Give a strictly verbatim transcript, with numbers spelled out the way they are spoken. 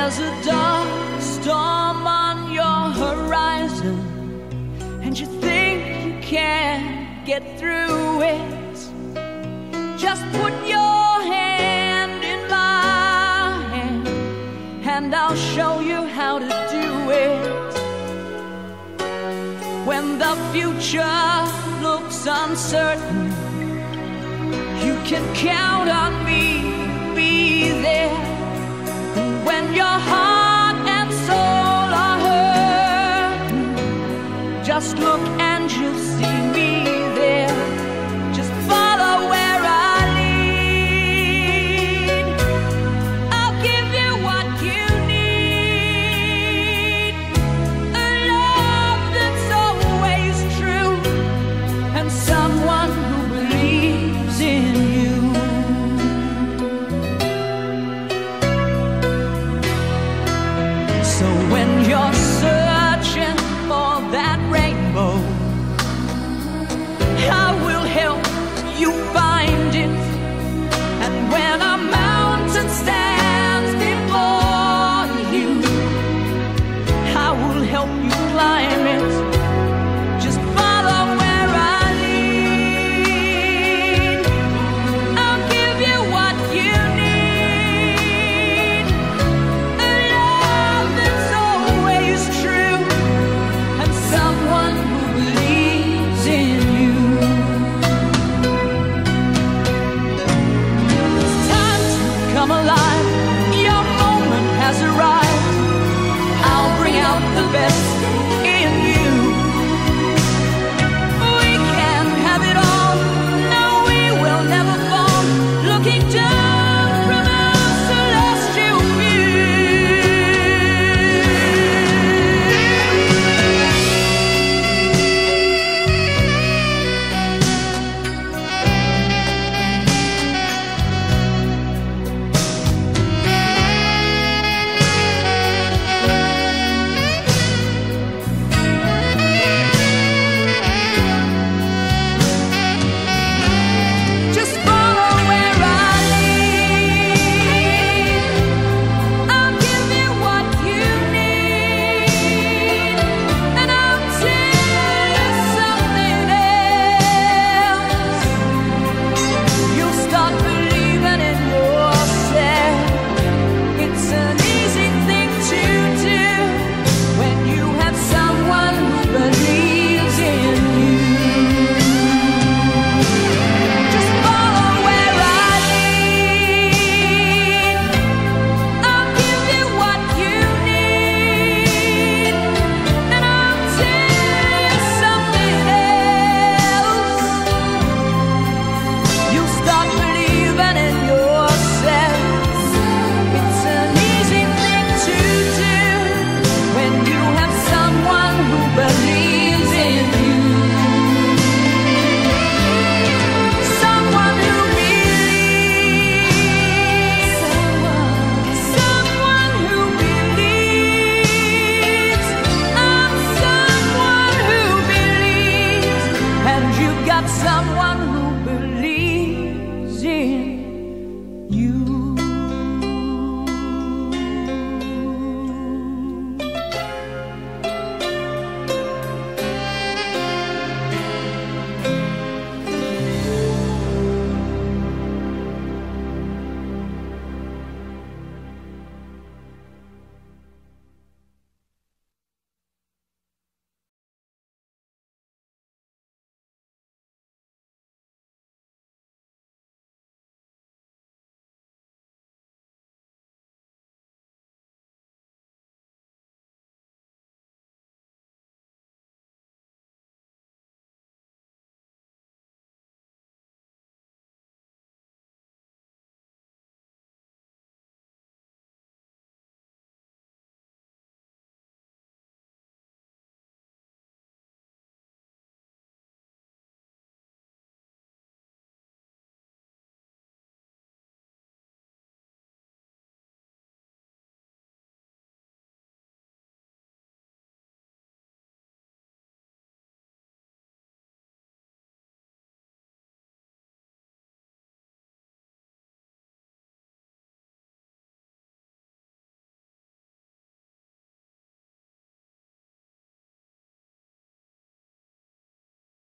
there's a dark storm on your horizon, and you think you can't get through it, just put your hand in my hand, and I'll show you how to do it. When the future looks uncertain, you can count on me, be there. And when your heart and soul are hurting, just look and you'll see me.